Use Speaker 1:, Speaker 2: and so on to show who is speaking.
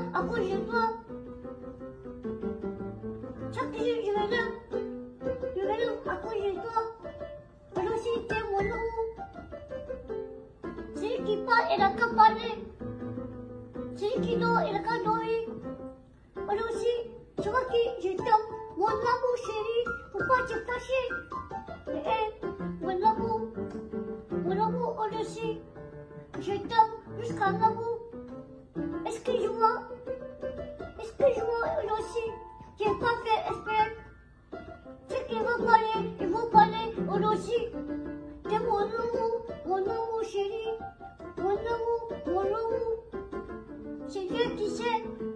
Speaker 1: apoyez-toi. Chaque jour, je vais là, apoyez-toi. Alors, si t'es mon amour, celui qui parle, il a qu'à parler. Celui qui dort, il a qu'à dormir. Alors, si tu vois que je t'aime, mon amour chéri, faut pas te fâcher. Mon amour aussi, je t'aime jusqu'à l'amour. Est-ce que je vois aussi, j'ai pas fait exprès. Ceux qui vont parler, ils vont parler aussi. C'est mon amour chéri, mon amour. C'est Dieu qui sait.